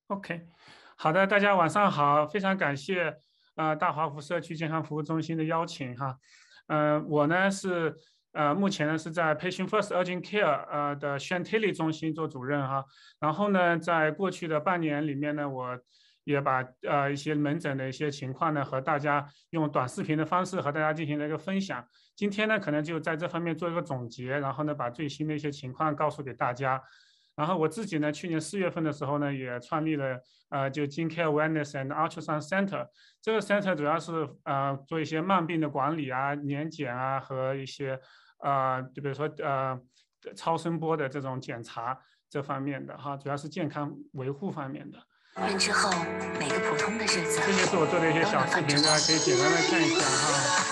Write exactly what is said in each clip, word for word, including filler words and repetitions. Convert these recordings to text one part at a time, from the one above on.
OK， 好的，大家晚上好，非常感谢呃大华府社区健康服务中心的邀请哈，呃，我呢是呃目前呢是在 Patient First Urgent Care 呃的宣推力中心做主任哈，然后呢在过去的半年里面呢，我也把呃一些门诊的一些情况呢和大家用短视频的方式和大家进行了一个分享，今天呢可能就在这方面做一个总结，然后呢把最新的一些情况告诉给大家。然后我自己呢，去年四月份的时候呢，也创立了呃，就 jincare Wellness and Ultrasound Center。这个 center 主要是呃做一些慢病的管理啊、年检啊和一些呃，就比如说呃超声波的这种检查这方面的哈，主要是健康维护方面的。 病之后，每个普通的日子， 这就是我做的一些小视频，大家可以简单的看一下哈。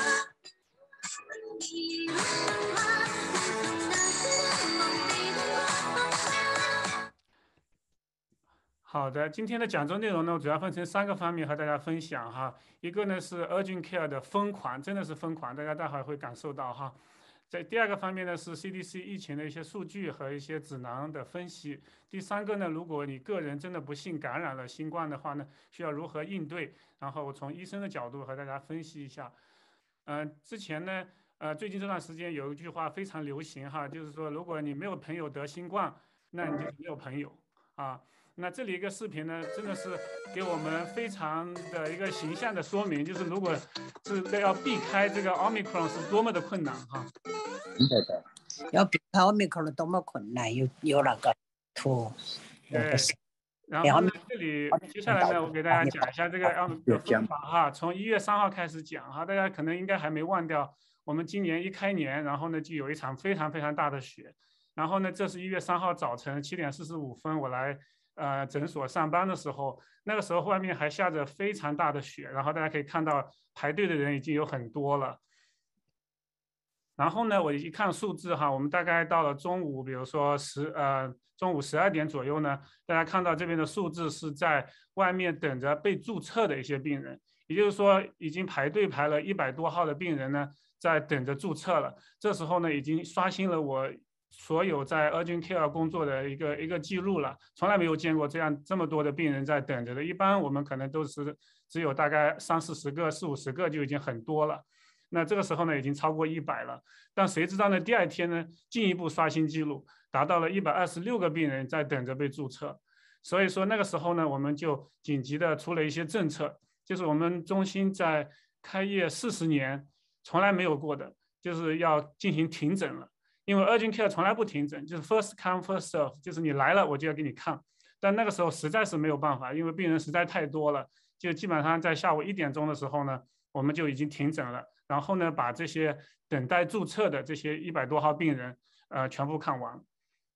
好的，今天的讲座内容呢，主要分成三个方面和大家分享哈。一个呢是 urgent care 的疯狂，真的是疯狂，大家待会儿会感受到哈。在第二个方面呢是 C D C 疫情的一些数据和一些指南的分析。第三个呢，如果你个人真的不幸感染了新冠的话呢，需要如何应对？然后我从医生的角度和大家分析一下。嗯、呃，之前呢，呃，最近这段时间有一句话非常流行哈，就是说如果你没有朋友得新冠，那你就是没有朋友啊。那这里一个视频呢，真的是给我们非常的一个形象的说明，就是如果是要避开这个 Omicron 是多么的困难哈。 对的，要避开 Omicron 多么困难，有有那个图。 对。然后呢，这里接下来呢，我给大家讲一下这个奥密克戎哈，从一月三号开始讲哈，大家可能应该还没忘掉，我们今年一开年，然后呢就有一场非常非常大的雪，然后呢，这是一月三号早晨七点四十五分，我来。呃，诊所上班的时候，那个时候外面还下着非常大的雪，然后大家可以看到排队的人已经有很多了。然后呢，我一看数字哈，我们大概到了中午，比如说十呃中午十二点左右呢，大家看到这边的数字是在外面等着被注册的一些病人，也就是说已经排队排了一百多号的病人呢，在等着注册了。这时候呢，已经刷新了我所有在 urgent care 工作的一个一个记录了，从来没有见过这样这么多的病人在等着的。一般我们可能都是只有大概三四十个、四五十个就已经很多了。那这个时候呢，已经超过一百了。但谁知道呢？第二天呢，进一步刷新记录，达到了一百二十六个病人在等着被注册。所以说那个时候呢，我们就紧急的出了一些政策，就是我们中心在开业四十年从来没有过的，就是要进行停诊了。因为 urgent care 从来不停诊，就是 first come first serve， 就是你来了我就要给你看。但那个时候实在是没有办法，因为病人实在太多了，就基本上在下午一点钟的时候呢，我们就已经停诊了。然后呢，把这些等待注册的这些一百多号病人，呃，全部看完。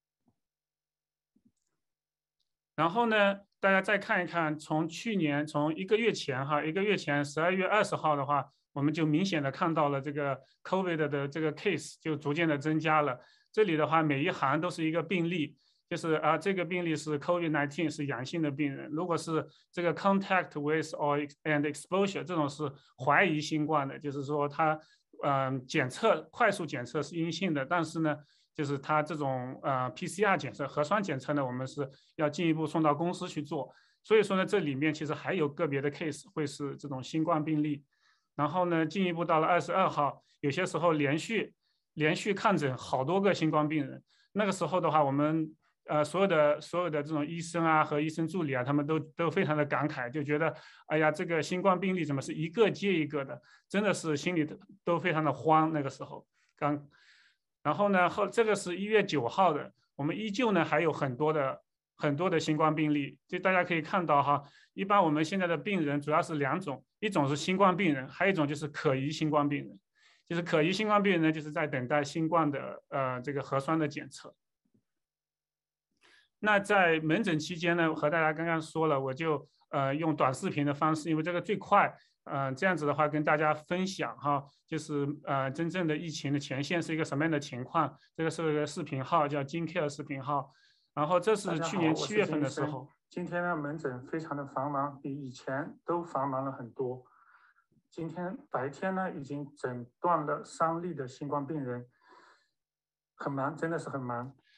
然后呢，大家再看一看，从去年从一个月前哈，一个月前十二月二十号的话。我们就明显的看到了这个 COVID 的这个 case 就逐渐的增加了。这里的话，每一行都是一个病例，就是啊，这个病例是 COVID 十九 是阳性的病人。如果是这个 contact with or and exposure 这种是怀疑新冠的，就是说他嗯、呃、检测快速检测是阴性的，但是呢，就是他这种呃 P C R 检测核酸检测呢，我们是要进一步送到公司去做。所以说呢，这里面其实还有个别的 case 会是这种新冠病例。然后呢，进一步到了二十二号，有些时候连续连续看诊好多个新冠病人。那个时候的话，我们呃所有的所有的这种医生啊和医生助理啊，他们都都非常的感慨，就觉得哎呀，这个新冠病例怎么是一个接一个的，真的是心里都非常的慌。那个时候刚，然后呢后这个是一月九号的，我们依旧呢还有很多的。很多的新冠病例，就大家可以看到哈，一般我们现在的病人主要是两种，一种是新冠病人，还有一种就是可疑新冠病人。就是可疑新冠病人呢，就是在等待新冠的呃这个核酸的检测。那在门诊期间呢，和大家刚刚说了，我就呃用短视频的方式，因为这个最快，呃这样子的话跟大家分享哈，就是呃真正的疫情的前线是一个什么样的情况。这个是个视频号叫jincare视频号。然后这是去年七月份的时候。今天呢，门诊非常的繁忙，比以前都繁忙了很多。今天白天呢，已经诊断了三例的新冠病人，很忙，真的是很忙。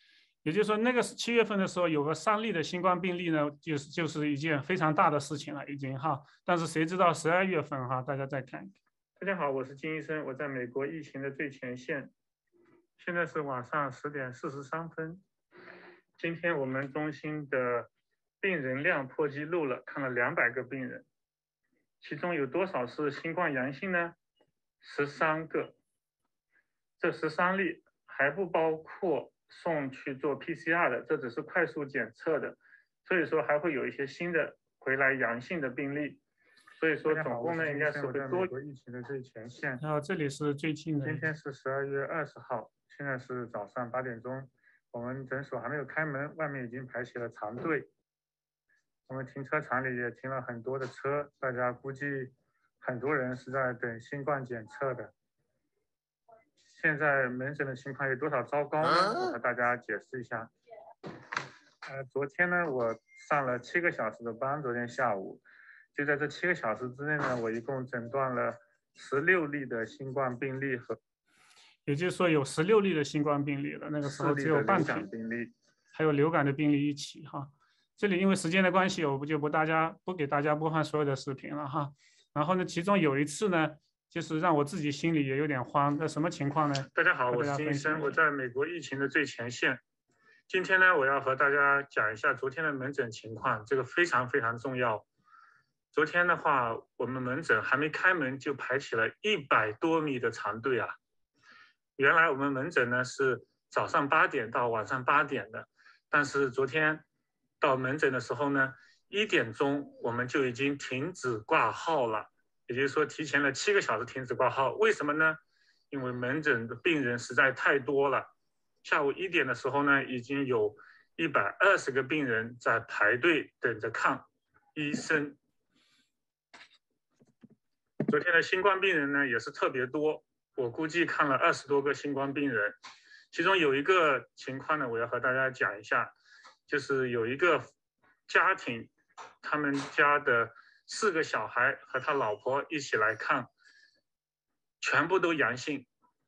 也就是说，那个七月份的时候有个三例的新冠病例呢，就是就是一件非常大的事情了，已经哈。但是谁知道十二月份哈，大家再看。大家好，我是金医生，我在美国疫情的最前线。现在是晚上十点四十三分。今天我们中心的病人量破纪录了，看了两百个病人，其中有多少是新冠阳性呢？十三个。这十三例还不包括送去做 P C R 的，这只是快速检测的，所以说还会有一些新的回来阳性的病例，所以说总共呢应该是会多。美国疫情的最前线，然后这里是最近的，今天是十二月二十号，现在是早上八点钟，我们诊所还没有开门，外面已经排起了长队，我们停车场里也停了很多的车，大家估计很多人是在等新冠检测的。现在门诊的情况有多少糟糕呢？我和大家解释一下。呃，昨天呢，我上了七个小时的班，昨天下午，就在这七个小时之内呢，我一共诊断了十六例的新冠病例和，也就是说有十六例的新冠病例了。那个时候只有半天病例，还有流感的病例一起哈。这里因为时间的关系，我就不大家不给大家播放所有的视频了哈。然后呢，其中有一次呢，就是让我自己心里也有点慌，那什么情况呢？大家好，我是金医生，我在美国疫情的最前线。今天呢，我要和大家讲一下昨天的门诊情况，这个非常非常重要。昨天的话，我们门诊还没开门就排起了一百多米的长队啊。原来我们门诊呢是早上八点到晚上八点的，但是昨天到门诊的时候呢，一点钟我们就已经停止挂号了。也就是说，提前了七个小时停止挂号，为什么呢？因为门诊的病人实在太多了。下午一点的时候呢，已经有一百二十个病人在排队等着看医生。昨天的新冠病人呢也是特别多，我估计看了二十多个新冠病人。其中有一个情况呢，我要和大家讲一下，就是有一个家庭，他们家的四个小孩和他老婆一起来看，全部都阳性。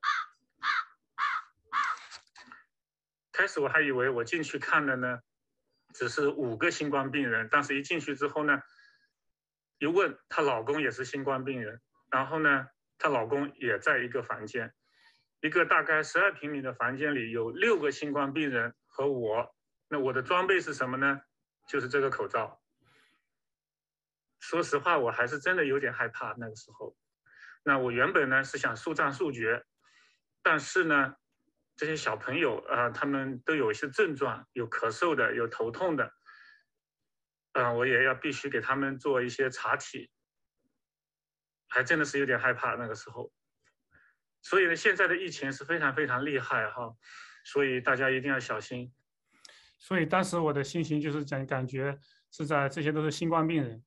开始我还以为我进去看的呢，只是五个新冠病人，但是一进去之后呢，一问她老公也是新冠病人，然后呢，她老公也在一个房间，一个大概十二平米的房间里有六个新冠病人和我。那我的装备是什么呢？就是这个口罩。说实话，我还是真的有点害怕那个时候。那我原本呢是想速战速决，但是呢，这些小朋友啊、呃，他们都有一些症状，有咳嗽的，有头痛的，嗯、呃，我也要必须给他们做一些查体，还真的是有点害怕那个时候。所以呢，现在的疫情是非常非常厉害哈，所以大家一定要小心。所以当时我的心情就是感感觉是在这些都是新冠病人。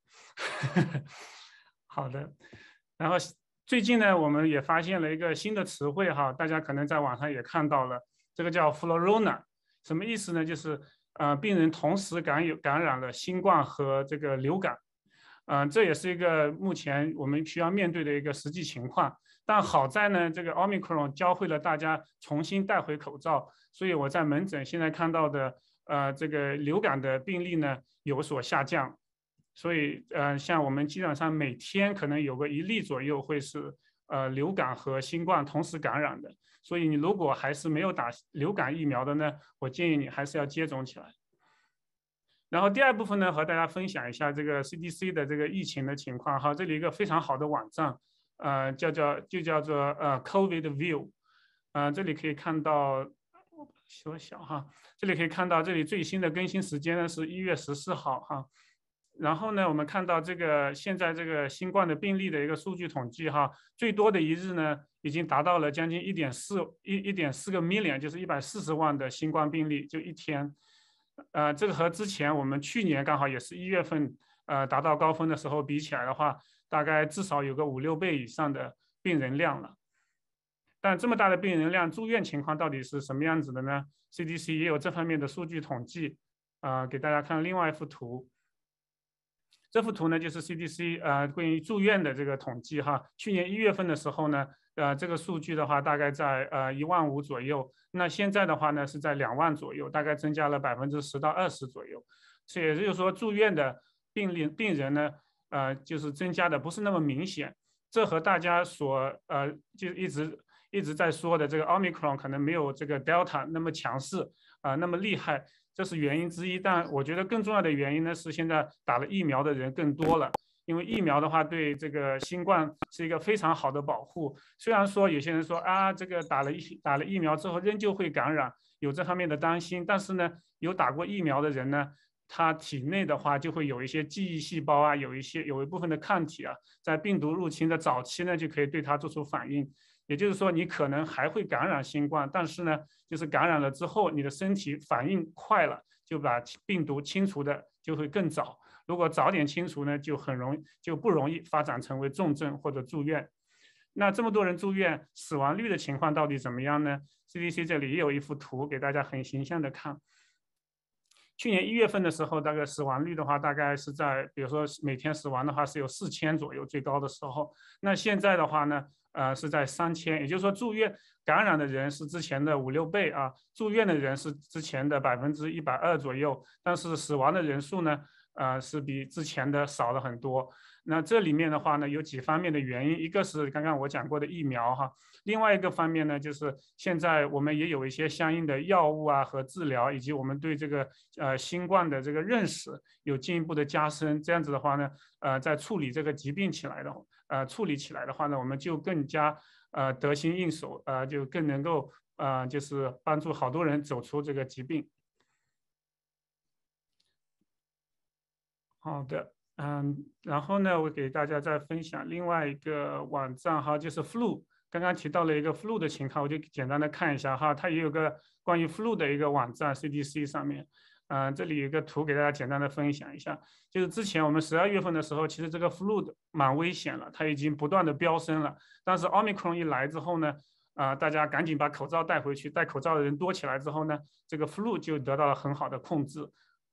好的，然后最近呢，我们也发现了一个新的词汇哈，大家可能在网上也看到了，这个叫 florona， 什么意思呢？就是呃，病人同时感有感染了新冠和这个流感，嗯、呃，这也是一个目前我们需要面对的一个实际情况。但好在呢，这个 Omicron 教会了大家重新戴回口罩，所以我在门诊现在看到的呃这个流感的病例呢有所下降。所以，呃，像我们基本上每天可能有个一例左右会是呃流感和新冠同时感染的。所以你如果还是没有打流感疫苗的呢，我建议你还是要接种起来。然后第二部分呢，和大家分享一下这个 C D C 的这个疫情的情况哈。这里一个非常好的网站，呃，叫叫就叫做呃 COVID View， 呃，这里可以看到，缩小哈，这里可以看到这里最新的更新时间呢是一月十四号哈。然后呢，我们看到这个现在这个新冠的病例的一个数据统计哈，最多的一日呢，已经达到了将近一点四一一点四个 million， 就是一百四十万的新冠病例，就一天。呃，这个和之前我们去年刚好也是一月份呃达到高峰的时候比起来的话，大概至少有个五六倍以上的病人量了。但这么大的病人量，住院情况到底是什么样子的呢 ？C D C 也有这方面的数据统计，啊、呃，给大家看另外一幅图。这幅图呢，就是 C D C 呃关于住院的这个统计哈。去年一月份的时候呢， 呃，这个数据的话大概在呃一万五左右，那现在的话呢是在两万左右，大概增加了百分之十到二十左右。所以也就是说，住院的病例病人呢，呃，就是增加的不是那么明显。这和大家所呃就一直一直在说的这个 Omicron 可能没有这个 Delta 那么强势啊、呃，那么厉害，这是原因之一。但我觉得更重要的原因呢是现在打了疫苗的人更多了。因为疫苗的话，对这个新冠是一个非常好的保护。虽然说有些人说啊，这个打了疫打了疫苗之后仍旧会感染，有这方面的担心，但是呢，有打过疫苗的人呢，他体内的话就会有一些记忆细胞啊，有一些有一部分的抗体啊，在病毒入侵的早期呢，就可以对它做出反应。也就是说，你可能还会感染新冠，但是呢，就是感染了之后，你的身体反应快了，就把病毒清除的就会更早。如果早点清除呢，就很容易就不容易发展成为重症或者住院。那这么多人住院，死亡率的情况到底怎么样呢 ？C D C 这里也有一幅图给大家很形象的看。去年一月份的时候，大概死亡率的话，大概是在比如说每天死亡的话是有四千左右，最高的时候。那现在的话呢，呃是在三千，也就是说住院感染的人是之前的五六倍啊，住院的人是之前的百分之一百二左右，但是死亡的人数呢？呃，是比之前的少了很多。那这里面的话呢，有几方面的原因，一个是刚刚我讲过的疫苗哈，另外一个方面呢，就是现在我们也有一些相应的药物啊和治疗，以及我们对这个呃新冠的这个认识有进一步的加深。这样子的话呢，呃，在处理这个疾病起来的呃处理起来的话呢，我们就更加呃得心应手，呃，就更能够呃就是帮助好多人走出这个疾病。好的，嗯，然后呢，我给大家再分享另外一个网站哈，就是 flu， 刚刚提到了一个 flu 的情况，我就简单的看一下哈，它也有个关于 flu 的一个网站 C D C 上面，嗯、呃，这里有一个图给大家简单的分享一下，就是之前我们十二月份的时候，其实这个 flu 蛮危险了，它已经不断的飙升了，但是 Omicron 一来之后呢，啊、呃，大家赶紧把口罩戴回去，戴口罩的人多起来之后呢，这个 flu 就得到了很好的控制。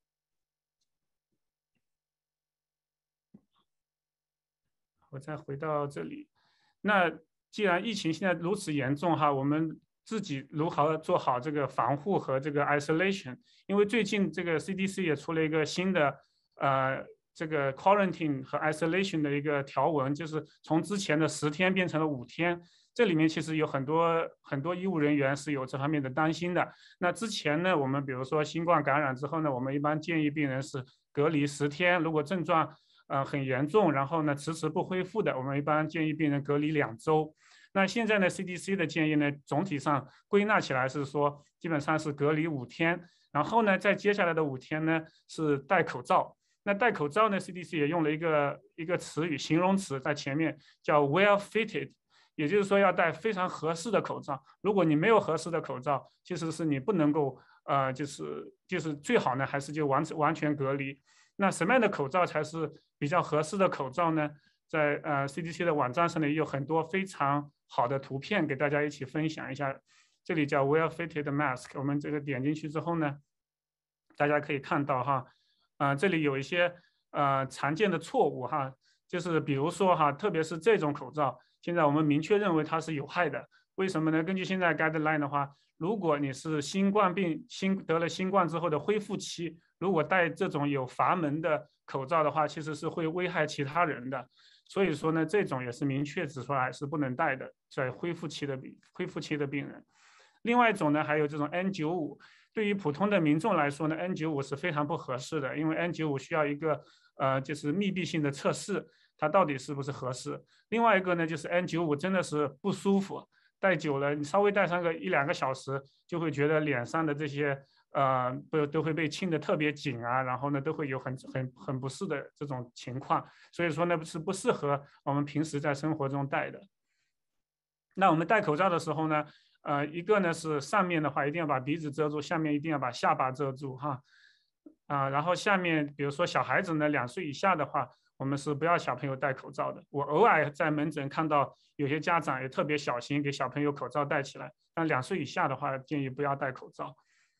我再回到这里，那既然疫情现在如此严重哈，我们自己如何做好这个防护和这个 isolation？ 因为最近这个 C D C 也出了一个新的呃这个 quarantine 和 isolation 的一个条文，就是从之前的十天变成了五天。这里面其实有很多很多医务人员是有这方面的担心的。那之前呢，我们比如说新冠感染之后呢，我们一般建议病人是隔离十天，如果症状呃，很严重，然后呢迟迟不恢复的，我们一般建议病人隔离两周。那现在呢 ，C D C 的建议呢，总体上归纳起来是说，基本上是隔离五天，然后呢，在接下来的五天呢是戴口罩。那戴口罩呢 ，C D C 也用了一个一个词语，形容词在前面叫 well fitted， 也就是说要戴非常合适的口罩。如果你没有合适的口罩，其实是你不能够呃，就是就是最好呢，还是就完完全隔离。那什么样的口罩才是比较合适的口罩呢？在呃 C D C 的网站上呢，也有很多非常好的图片给大家一起分享一下。这里叫 well fitted mask， 我们这个点进去之后呢，大家可以看到哈，啊、呃，这里有一些呃常见的错误哈，就是比如说哈，特别是这种口罩，现在我们明确认为它是有害的。为什么呢？根据现在 guideline 的话，如果你是新冠病新得了新冠之后的恢复期，如果戴这种有阀门的口罩的话，其实是会危害其他人的。所以说呢，这种也是明确指出来是不能戴的，在恢复期的恢复期的病人。另外一种呢，还有这种 N 九十五，对于普通的民众来说呢 ，N 九十五是非常不合适的，因为 N 九十五需要一个呃就是密闭性的测试，它到底是不是合适。另外一个呢，就是 N 九十五真的是不舒服。戴久了，你稍微戴上个一两个小时，就会觉得脸上的这些呃都都会被沁得特别紧啊，然后呢都会有很很很不适的这种情况，所以说呢是不适合我们平时在生活中戴的。那我们戴口罩的时候呢，呃，一个呢是上面的话一定要把鼻子遮住，下面一定要把下巴遮住哈，啊、呃，然后下面比如说小孩子呢，两岁以下的话，我们是不要小朋友戴口罩的。我偶尔在门诊看到有些家长也特别小心给小朋友口罩戴起来，但两岁以下的话建议不要戴口罩。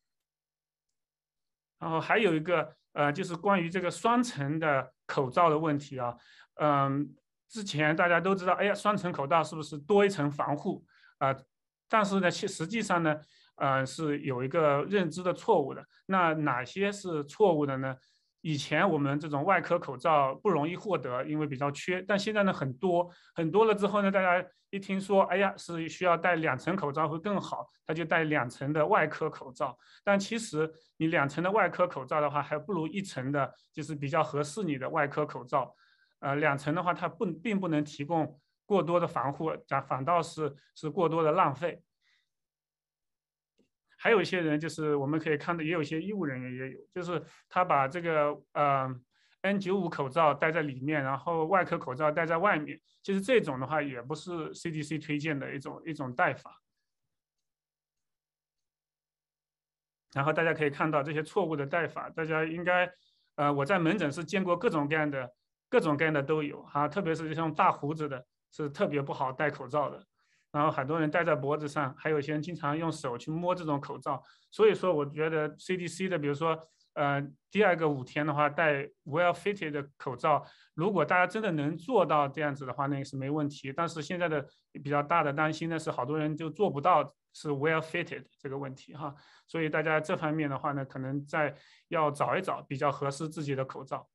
然后还有一个呃，就是关于这个双层的口罩的问题啊，嗯、呃， 之前大家都知道，哎呀，双层口罩是不是多一层防护啊、呃？但是呢，其实际上呢，呃，是有一个认知的错误的。那哪些是错误的呢？以前我们这种外科口罩不容易获得，因为比较缺。但现在呢，很多很多了之后呢，大家一听说，哎呀，是需要戴两层口罩会更好，他就戴两层的外科口罩。但其实你两层的外科口罩的话，还不如一层的，就是比较合适你的外科口罩。呃，两层的话，它不并不能提供过多的防护，反倒是是过多的浪费。还有一些人，就是我们可以看到，也有一些医务人员也有，就是他把这个呃 N 九十五 口罩戴在里面，然后外科口罩戴在外面。其实这种的话，也不是 C D C 推荐的一种一种戴法。然后大家可以看到这些错误的戴法，大家应该，呃，我在门诊是见过各种各样的，各种各样的都有哈，特别是像大胡子的，是特别不好戴口罩的。然后很多人戴在脖子上，还有些人经常用手去摸这种口罩。所以说，我觉得 C D C 的，比如说，呃，第二个五天的话，戴 well fitted 的口罩，如果大家真的能做到这样子的话，那个是没问题。但是现在的比较大的担心呢，是好多人就做不到是 well fitted 这个问题哈。所以大家这方面的话呢，可能在要找一找比较合适自己的口罩。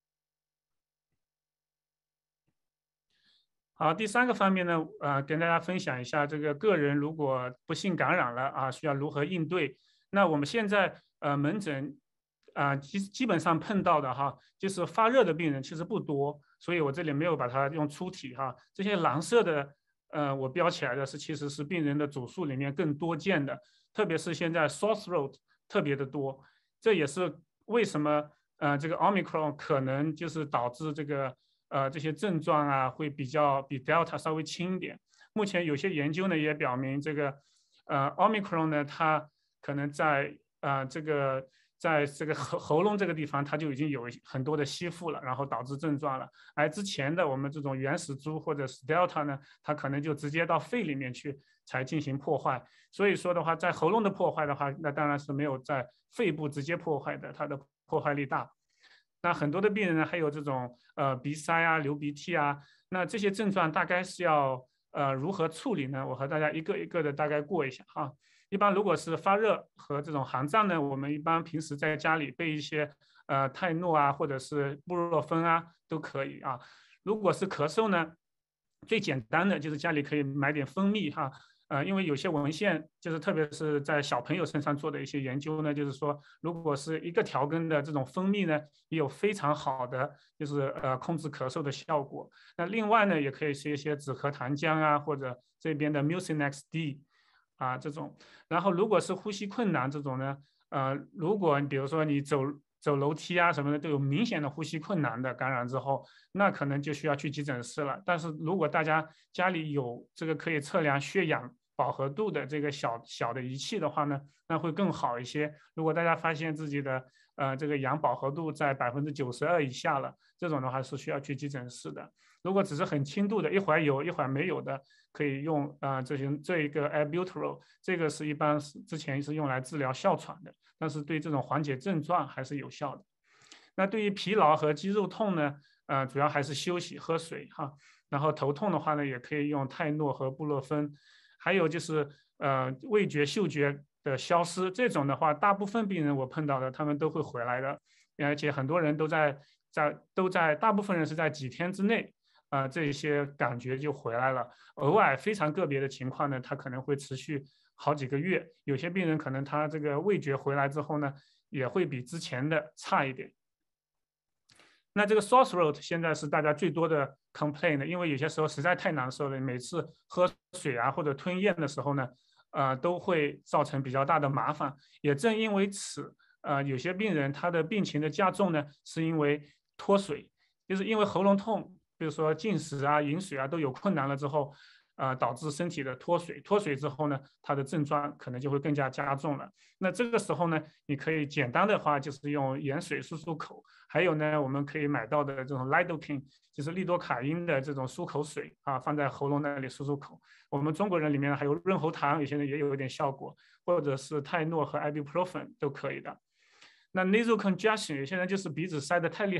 好，第三个方面呢，呃，跟大家分享一下，这个个人如果不幸感染了啊，需要如何应对？那我们现在呃门诊啊、呃，基基本上碰到的哈，就是发热的病人其实不多，所以我这里没有把它用粗体哈。这些蓝色的，呃，我标起来的是其实是病人的组数里面更多见的，特别是现在 sore throat 特别的多，这也是为什么呃这个 Omicron 可能就是导致这个。呃，这些症状啊，会比较比 Delta 稍微轻一点。目前有些研究呢也表明，这个呃 Omicron 呢，它可能在呃这个在这个喉喉咙这个地方，它就已经有很多的吸附了，然后导致症状了。而之前的我们这种原始株或者是 Delta 呢，它可能就直接到肺里面去才进行破坏。所以说的话，在喉咙的破坏的话，那当然是没有在肺部直接破坏的，它的破坏力大。那很多的病人呢，还有这种呃鼻塞啊、流鼻涕啊，那这些症状大概是要呃如何处理呢？我和大家一个一个的大概过一下哈。一般如果是发热和这种寒战呢，我们一般平时在家里备一些呃泰诺啊，或者是布洛芬啊都可以啊。如果是咳嗽呢，最简单的就是家里可以买点蜂蜜哈。呃，因为有些文献就是特别是在小朋友身上做的一些研究呢，就是说，如果是一个调根的这种蜂蜜呢，也有非常好的就是呃控制咳嗽的效果。那另外呢，也可以是一些止咳糖浆啊，或者这边的 Mucinex D 啊这种。然后如果是呼吸困难这种呢，呃，如果比如说你走走楼梯啊什么的都有明显的呼吸困难的感染之后，那可能就需要去急诊室了。但是如果大家家里有这个可以测量血氧饱和度的这个小小的仪器的话呢，那会更好一些。如果大家发现自己的呃这个氧饱和度在百分之九十二以下了，这种的话是需要去急诊室的。如果只是很轻度的，一会儿有一会儿没有的，可以用啊、呃、这些这一个 albuterol， 这个是一般是之前是用来治疗哮喘的，但是对这种缓解症状还是有效的。那对于疲劳和肌肉痛呢，呃，主要还是休息、喝水哈。然后头痛的话呢，也可以用泰诺和布洛芬。还有就是呃味觉、嗅觉的消失，这种的话，大部分病人我碰到的，他们都会回来的，而且很多人都在在都在，大部分人是在几天之内。啊、呃，这些感觉就回来了。偶尔非常个别的情况呢，它可能会持续好几个月。有些病人可能他这个味觉回来之后呢，也会比之前的差一点。那这个 sore throat 现在是大家最多的 complaint， 因为有些时候实在太难受了，每次喝水啊或者吞咽的时候呢，呃，都会造成比较大的麻烦。也正因为此，呃，有些病人他的病情的加重呢，是因为脱水，就是因为喉咙痛。比如说进食啊、饮水啊都有困难了之后，呃，导致身体的脱水，脱水之后呢，它的症状可能就会更加加重了。那这个时候呢，你可以简单的话就是用盐水漱漱口，还有呢，我们可以买到的这种 lidocaine， 就是利多卡因的这种漱口水啊，放在喉咙那里漱漱口。我们中国人里面还有润喉糖，有些人也有一点效果，或者是泰诺和 ibuprofen 都可以的。那 nasal congestion 有些人就是鼻子塞得太厉害。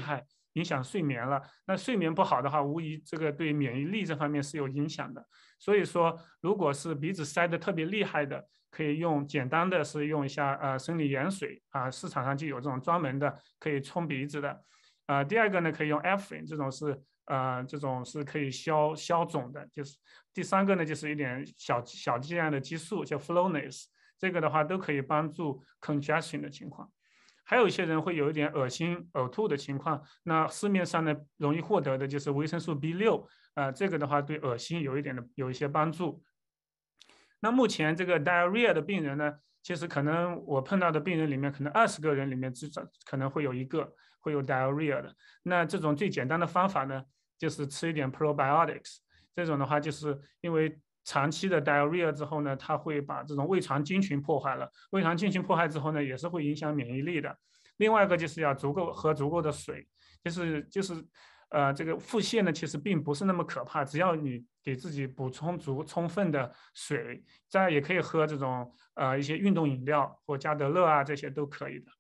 影响睡眠了。那睡眠不好的话，无疑这个对免疫力这方面是有影响的。所以说，如果是鼻子塞得特别厉害的，可以用简单的是用一下呃生理盐水啊，市场上就有这种专门的可以冲鼻子的。呃，第二个呢，可以用 Afrin， 这种是呃这种是可以消消肿的。就是第三个呢，就是一点小小剂量的激素叫 Flonase， 这个的话都可以帮助 congestion 的情况。还有一些人会有一点恶心、呕吐的情况，那市面上呢容易获得的就是维生素 B 六，呃，这个的话对恶心有一点的有一些帮助。那目前这个 diarrhea 的病人呢，其实可能我碰到的病人里面，可能二十个人里面至少可能会有一个会有 diarrhea 的。那这种最简单的方法呢，就是吃一点 probiotics。这种的话，就是因为长期的 diarrhea 之后呢，它会把这种胃肠菌群破坏了。胃肠菌群破坏之后呢，也是会影响免疫力的。另外一个就是要足够喝足够的水，就是就是呃，这个腹泻呢，其实并不是那么可怕，只要你给自己补充足充分的水，再也可以喝这种呃一些运动饮料或加德乐啊，这些都可以的。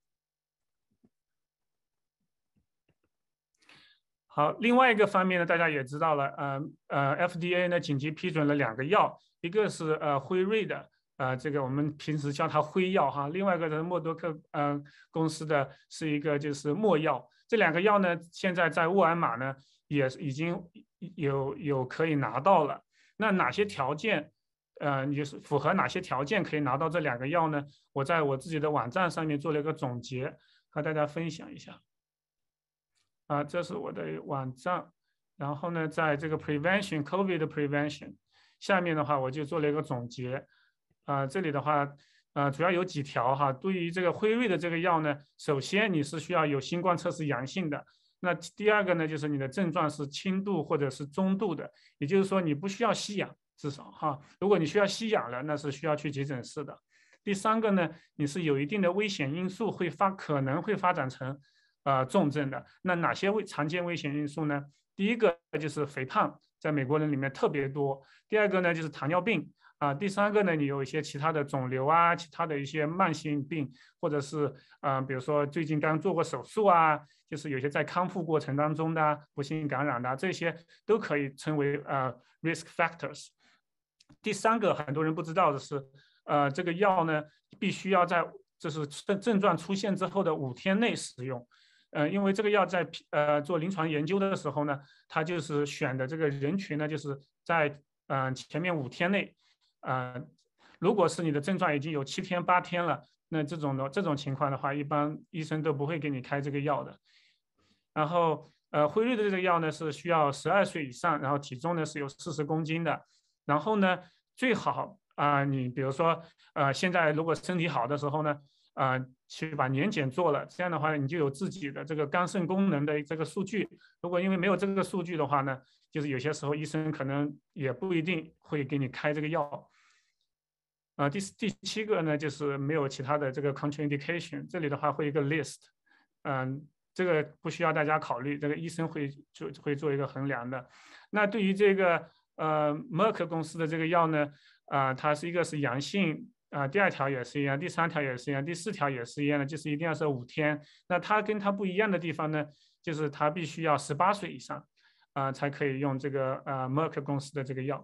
好，另外一个方面呢，大家也知道了，呃呃 ，F D A 呢紧急批准了两个药，一个是呃辉瑞的，呃，这个我们平时叫它辉药哈，另外一个是默多克呃公司的是一个就是默药，这两个药呢，现在在沃尔玛呢也已经有有可以拿到了。那哪些条件，呃，你就是符合哪些条件可以拿到这两个药呢？我在我自己的网站上面做了一个总结，和大家分享一下。啊，这是我的网站，然后呢，在这个 prevention COVID prevention 下面的话，我就做了一个总结。啊，这里的话，呃，主要有几条哈。对于这个辉瑞的这个药呢，首先你是需要有新冠测试阳性的。那第二个呢，就是你的症状是轻度或者是中度的，也就是说你不需要吸氧，至少哈。如果你需要吸氧了，那是需要去急诊室的。第三个呢，你是有一定的危险因素会发可能会发展成。呃，重症的。那哪些危常见危险因素呢？第一个就是肥胖，在美国人里面特别多。第二个呢就是糖尿病啊、呃。第三个呢，你有一些其他的肿瘤啊，其他的一些慢性病，或者是呃，比如说最近刚做过手术啊，就是有些在康复过程当中的不幸感染的，这些都可以称为呃 risk factors。第三个很多人不知道的是，呃，这个药呢必须要在就是症症状出现之后的五天内使用。呃，因为这个药在呃做临床研究的时候呢，它就是选的这个人群呢，就是在嗯、呃、前面五天内，呃，如果是你的症状已经有七天八天了，那这种的这种情况的话，一般医生都不会给你开这个药的。然后呃，辉瑞的这个药呢是需要十二岁以上，然后体重呢是有四十公斤的，然后呢最好啊、呃，你比如说呃现在如果身体好的时候呢。啊、呃，去把年检做了，这样的话你就有自己的这个肝肾功能的这个数据。如果因为没有这个数据的话呢，就是有些时候医生可能也不一定会给你开这个药。啊、呃，第第七个呢，就是没有其他的这个 contraindication， 这里的话会一个 list， 嗯、呃，这个不需要大家考虑，这个医生会做会做一个衡量的。那对于这个呃 Merck 公司的这个药呢，啊、呃，它是一个是阳性。啊、呃，第二条也是一样，第三条也是一样，第四条也是一样的，就是一定要是五天。那它跟它不一样的地方呢，就是它必须要十八岁以上，啊、呃，才可以用这个呃 Merck 公司的这个药。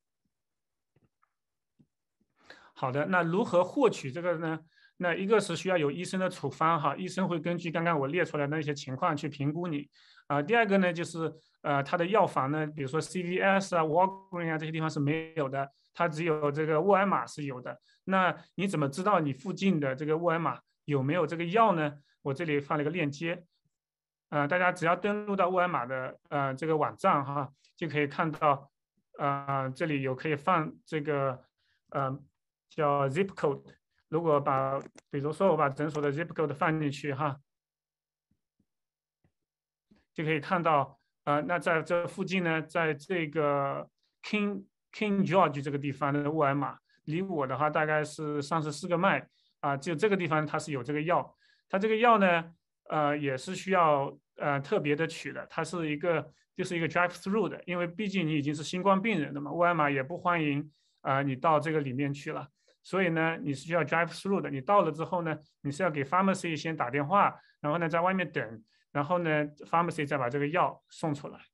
好的，那如何获取这个呢？那一个是需要有医生的处方哈，医生会根据刚刚我列出来的那些情况去评估你。啊、呃，第二个呢，就是呃，它的药房呢，比如说 C V S 啊、Walgreens 啊这些地方是没有的，它只有这个沃尔玛是有的。那你怎么知道你附近的这个沃尔玛有没有这个药呢？我这里放了一个链接，呃，大家只要登录到沃尔玛的呃这个网站哈，就可以看到，呃，这里有可以放这个呃叫 zip code。如果把比如说我把诊所的 zip code 放进去哈，就可以看到，呃，那在这附近呢，在这个 King King George 这个地方的沃尔玛。离我的话大概是三十四个迈啊，就这个地方它是有这个药，它这个药呢，呃，也是需要呃特别的取的，它是一个就是一个 drive through 的，因为毕竟你已经是新冠病人了嘛，沃尔玛也不欢迎啊、呃、你到这个里面去了，所以呢你是需要 drive through 的，你到了之后呢，你是要给 pharmacy 先打电话，然后呢在外面等然后呢 pharmacy 再把这个药送出来。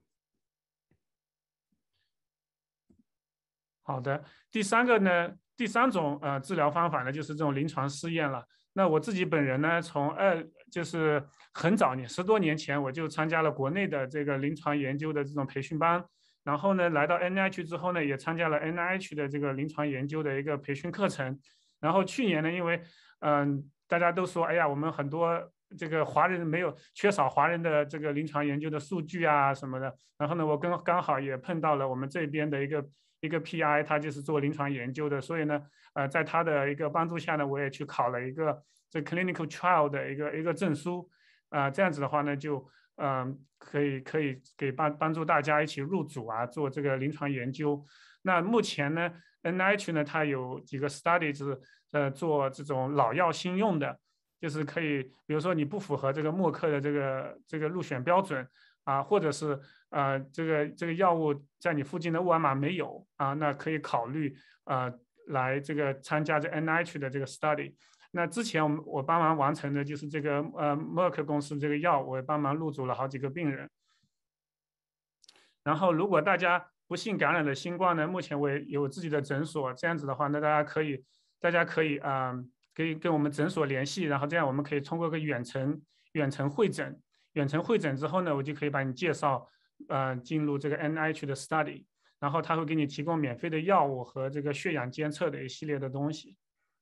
好的，第三个呢，第三种呃治疗方法呢，就是这种临床试验了。那我自己本人呢，从二就是很早年十多年前我就参加了国内的这个临床研究的这种培训班，然后呢来到 A N I H 之后呢，也参加了 A N I H 的这个临床研究的一个培训课程。然后去年呢，因为嗯、呃、大家都说，哎呀，我们很多这个华人没有缺少华人的这个临床研究的数据啊什么的，然后呢我刚刚好也碰到了我们这边的一个。一个 P I 他就是做临床研究的，所以呢，呃，在他的一个帮助下呢，我也去考了一个这 clinical trial 的一个一个证书，啊、呃，这样子的话呢，就嗯、呃、可以可以给帮帮助大家一起入组啊，做这个临床研究。那目前呢 ，N I H 呢，它有几个 study 是呃做这种老药新用的，就是可以，比如说你不符合这个默克的这个这个入选标准。啊，或者是呃，这个这个药物在你附近的沃尔玛没有啊，那可以考虑呃来这个参加这 N I H 的这个 study。那之前我们我帮忙完成的就是这个呃默克公司这个药，我也帮忙入组了好几个病人。然后如果大家不幸感染了新冠呢，目前我也有自己的诊所，这样子的话，那大家可以大家可以啊、呃、可以跟我们诊所联系，然后这样我们可以通过个远程远程会诊。远程会诊之后呢，我就可以把你介绍，呃，进入这个 N I H 的 study， 然后他会给你提供免费的药物和这个血氧监测的一系列的东西。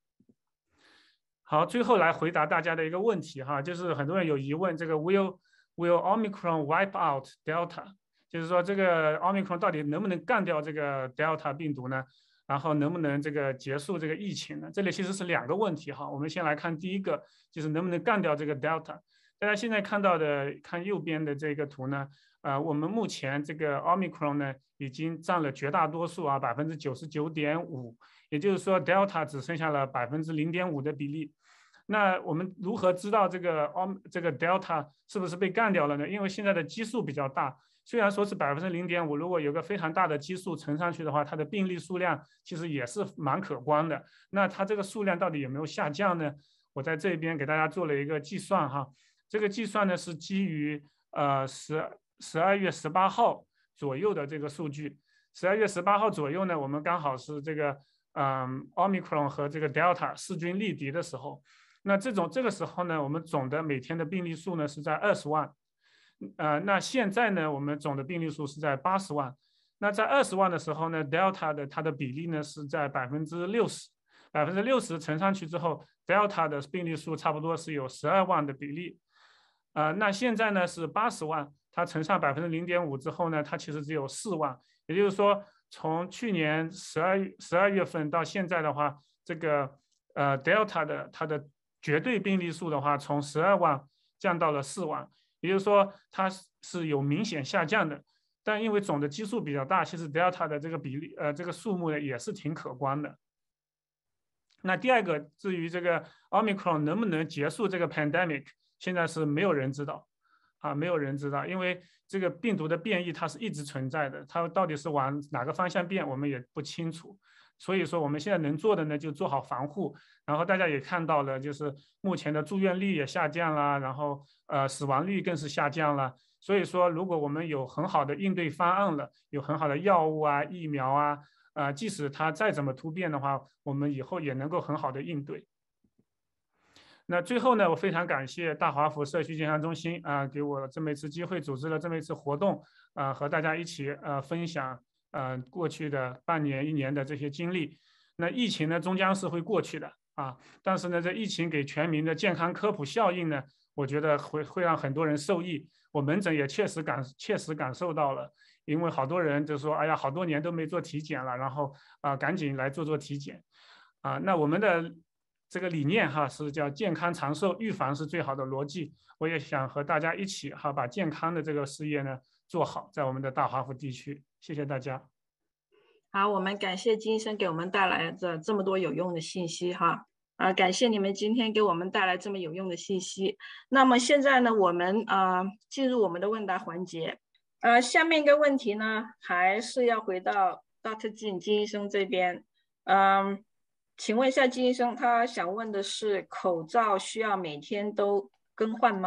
好，最后来回答大家的一个问题哈，就是很多人有疑问，这个 Will Will Omicron wipeout Delta， 就是说这个 Omicron 到底能不能干掉这个 Delta 病毒呢？然后能不能这个结束这个疫情呢？这里其实是两个问题哈。我们先来看第一个，就是能不能干掉这个 Delta。大家现在看到的，看右边的这个图呢，呃，我们目前这个 Omicron 呢，已经占了绝大多数啊，百分之九十九点五，也就是说 Delta 只剩下了百分之零点五的比例。那我们如何知道这个 Om 这个 Delta 是不是被干掉了呢？因为现在的基数比较大，虽然说是百分之零点五，如果有个非常大的基数乘上去的话，它的病例数量其实也是蛮可观的。那它这个数量到底有没有下降呢？我在这边给大家做了一个计算哈。这个计算呢是基于呃十十二月十八号左右的这个数据。十二月十八号左右呢，我们刚好是这个嗯 Omicron 和这个 Delta 势均力敌的时候。那这种这个时候呢，我们总的每天的病例数呢是在二十万。呃，那现在呢，我们总的病例数是在八十万。那在二十万的时候呢 ，Delta 的它的比例呢是在百分之六十，百分之六十乘上去之后 ，Delta 的病例数差不多是有十二万的比例。呃，那现在呢是八十万，它乘上百分之零点五之后呢，它其实只有四万。也就是说，从去年十二十二月份到现在的话，这个呃 Delta 的它的绝对病例数的话，从十二万降到了四万，也就是说它是有明显下降的。但因为总的基数比较大，其实 Delta 的这个比例呃这个数目呢也是挺可观的。那第二个，至于这个 Omicron 能不能结束这个 pandemic， 现在是没有人知道啊，没有人知道，因为这个病毒的变异它是一直存在的，它到底是往哪个方向变，我们也不清楚。所以说我们现在能做的呢，就做好防护。然后大家也看到了，就是目前的住院率也下降了，然后呃死亡率更是下降了。所以说，如果我们有很好的应对方案了，有很好的药物啊、疫苗啊，呃，即使它再怎么突变的话，我们以后也能够很好的应对。那最后呢，我非常感谢大华府社区健康中心啊、呃，给我这么一次机会，组织了这么一次活动啊、呃，和大家一起呃分享呃过去的半年、一年的这些经历。那疫情呢，终将是会过去的啊，但是呢，这疫情给全民的健康科普效应呢，我觉得会会让很多人受益。我门诊也确实感切实感受到了，因为好多人就说，哎呀，好多年都没做体检了，然后啊、呃，赶紧来做做体检啊。那我们的这个理念哈是叫健康长寿，预防是最好的逻辑。我也想和大家一起哈把健康的这个事业呢做好，在我们的大华府地区。谢谢大家。 好，我们感谢金医生给我们带来的这么多有用的信息哈。啊、呃，感谢你们今天给我们带来这么有用的信息。那么现在呢，我们啊、呃、进入我们的问答环节。呃，下面一个问题呢，还是要回到 Doctor Jin 金医生这边。嗯，请问一下金医生，他想问的是，口罩需要每天都更换吗？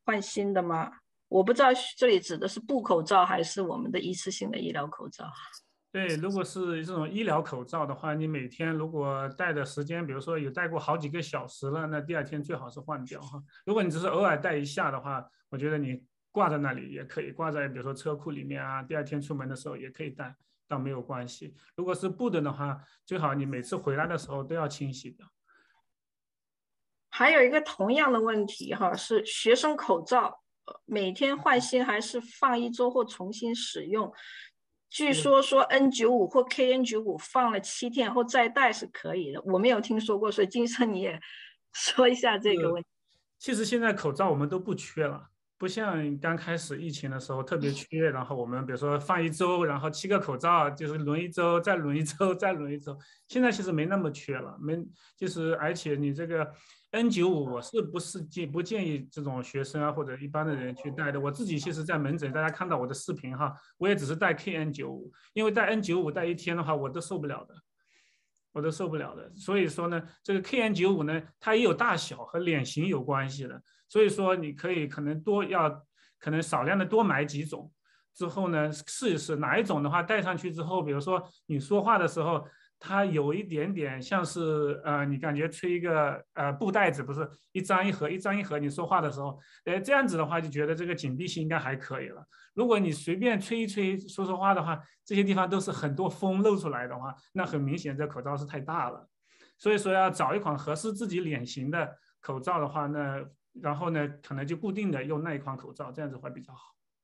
换新的吗？我不知道这里指的是布口罩还是我们的一次性的医疗口罩。 对，如果是这种医疗口罩的话，你每天如果戴的时间，比如说有戴过好几个小时了，那第二天最好是换掉哈。如果你只是偶尔戴一下的话，我觉得你挂在那里也可以，挂在比如说车库里面啊，第二天出门的时候也可以戴，倒没有关系。如果是布的的话，最好你每次回来的时候都要清洗掉。 还有一个同样的问题哈，是学生口罩每天换新还是放一周后重新使用？据说说 N 九十五 或 K N 九十五 放了七天后再戴是可以的，我没有听说过，所以金生你也说一下这个问题。 其实现在口罩我们都不缺了，不像刚开始疫情的时候特别缺，然后我们比如说放一周，然后七个口罩就是轮一周，再轮一周，再轮一周。现在其实没那么缺了，没就是而且你这个 N 九十五 我是不是建不建议这种学生啊或者一般的人去戴的？我自己其实在门诊，大家看到我的视频哈，我也只是戴 K N 九十五，因为戴 N 九十五戴一天的话我都受不了的。我都受不了的，所以说呢，这个 K N 九十五 呢，它也有大小和脸型有关系的，所以说你可以可能多要可能少量的多买几种，之后呢试一试哪一种的话戴上去之后，比如说你说话的时候，它有一点点像是呃，你感觉吹一个呃布袋子，不是一张一合一张一合，你说话的时候，呃这样子的话就觉得这个紧闭性应该还可以了。如果你随便吹一吹说说话的话，这些地方都是很多风漏出来的话，那很明显这口罩是太大了。所以说要找一款合适自己脸型的口罩的话，那然后呢可能就固定的用那一款口罩，这样子会比较好。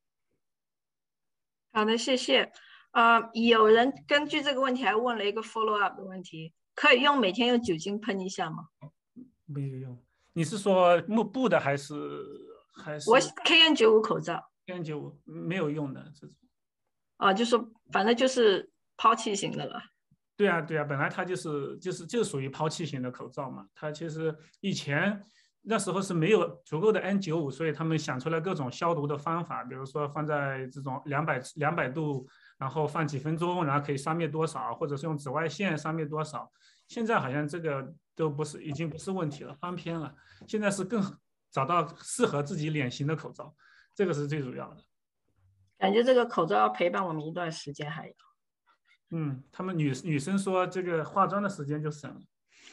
好的，谢谢。呃，有人根据这个问题还问了一个 follow up 的问题，可以用每天用酒精喷一下吗？ 没有用。你是说幕布的还是还是？ 我 K N 九十五 口罩。 K N 九十五 没有用的这种。 啊，就说反正就是抛弃型的了。 对啊，对啊，本来它就是就是就属于抛弃型的口罩嘛。它其实以前那时候是没有足够的 N 九十五，所以他们想出来各种消毒的方法，比如说放在这种两百两百度，然后放几分钟，然后可以杀灭多少，或者是用紫外线杀灭多少。现在好像这个都不是，已经不是问题了，翻篇了。现在是更找到适合自己脸型的口罩，这个是最主要的。 感觉这个口罩要陪伴我们一段时间还有。 嗯，他们女女生说这个化妆的时间就省了。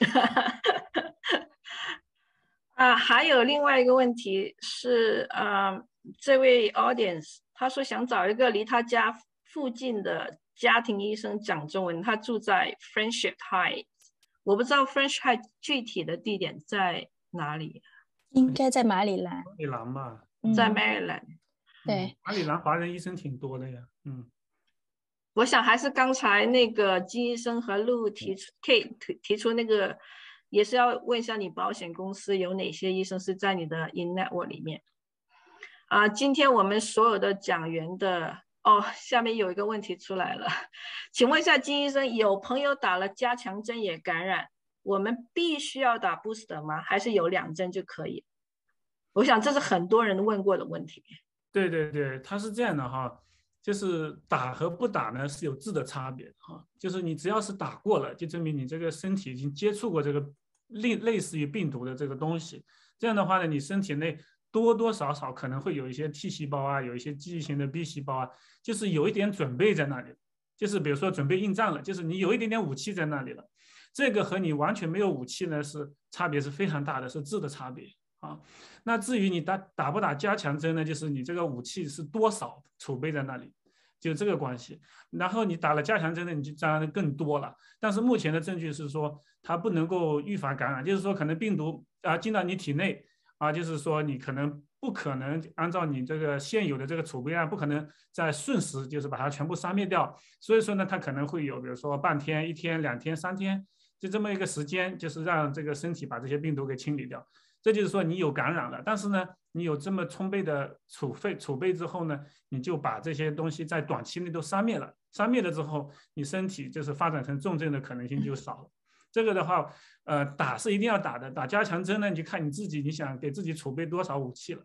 啊，还有另外一个问题是，呃，这位 audience 他说想找一个离他家附近的家庭医生讲中文，他住在 Friendship High， 我不知道 Friendship High 具体的地点在哪里。 应该在马里兰。 马里兰吧， 在 Maryland。 对， 马里兰华人医生挺多的呀。嗯， 我想还是刚才那个金医生和陆提出 Kate 提出那个，也是要问一下你保险公司有哪些医生是在你的 in network 里面。啊，今天我们所有的讲员的哦，下面有一个问题出来了，请问一下金医生，有朋友打了加强针也感染，我们必须要打 booster 吗？还是有两针就可以？我想这是很多人问过的问题。 对对对，它是这样的哈，就是打和不打呢是有质的差别哈，就是你只要是打过了，就证明你这个身体已经接触过这个类类似于病毒的这个东西，这样的话呢，你身体内多多少少可能会有一些 T 细胞啊，有一些记忆型的 B 细胞啊，就是有一点准备在那里，就是比如说准备应战了，就是你有一点点武器在那里了，这个和你完全没有武器呢是差别是非常大的，是质的差别。啊，那至于你打打不打加强针呢？就是你这个武器是多少储备在那里，就这个关系。然后你打了加强针呢，你就当然更多了。但是目前的证据是说，它不能够预防感染，就是说可能病毒啊进到你体内啊，就是说你可能不可能按照你这个现有的这个储备量，不可能在瞬时就是把它全部杀灭掉。所以说呢，它可能会有比如说半天、一天、两天、三天，就这么一个时间，就是让这个身体把这些病毒给清理掉。这就是说你有感染了，但是呢，你有这么充沛的储备储备之后呢，你就把这些东西在短期内都杀灭了，杀灭了之后，你身体就是发展成重症的可能性就少了。这个的话，呃，打是一定要打的，打加强针呢，你就看你自己，你想给自己储备多少武器了。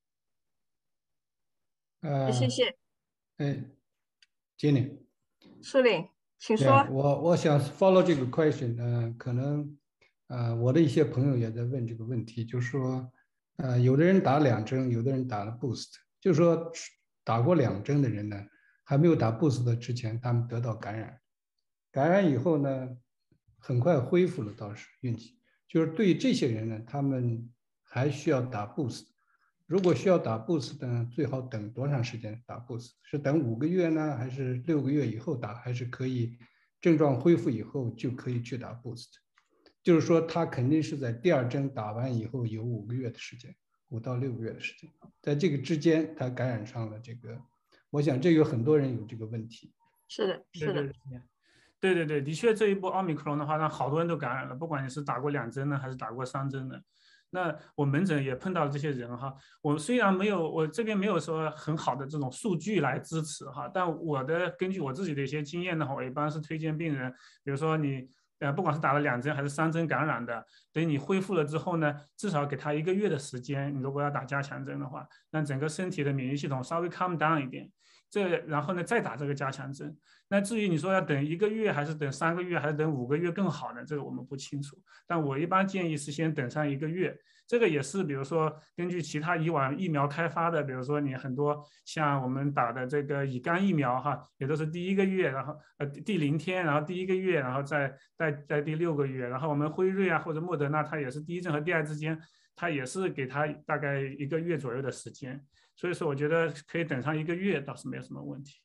呃， 谢谢。 哎，经理， 苏玲，请说。 我我想 follow 这个 question，呃，可能。呃，我的一些朋友也在问这个问题，就是说， 呃，有的人打两针，有的人打了 boost， 就是说打过两针的人呢，还没有打 boost 的之前，他们得到感染，感染以后呢，很快恢复了，倒是运气。就是对于这些人呢，他们还需要打 boost。如果需要打 boost 呢，最好等多长时间打 boost？ 是等五个月呢，还是六个月以后打？还是可以症状恢复以后就可以去打 boost？ 就是说，他肯定是在第二针打完以后有五个月的时间，五到六个月的时间，在这个之间他感染上了这个，我想这有很多人有这个问题。 是的，是的。 对对对，的确这一波奥密克戎的话，让好多人都感染了，不管你是打过两针呢，还是打过三针的。那我门诊也碰到了这些人哈，我虽然没有，我这边没有说很好的这种数据来支持哈，但我的根据我自己的一些经验的话，我一般是推荐病人，比如说你呃不管是打了两针还是三针感染的，等你恢复了之后呢，至少给他一个月的时间，你如果要打加强针的话，让整个身体的免疫系统稍微 calm down 一点，这然后呢再打这个加强针。那至于你说要等一个月还是等三个月还是等五个月更好呢？这个我们不清楚。但我一般建议是先等上一个月。这个也是比如说根据其他以往疫苗开发的，比如说你很多像我们打的这个乙肝疫苗哈，也都是第一个月，然后呃第零天，然后第一个月，然后再在在第六个月，然后我们辉瑞啊或者莫德纳，它也是第一针和第二之间，它也是给它大概一个月左右的时间。所以说我觉得可以等上一个月倒是没有什么问题。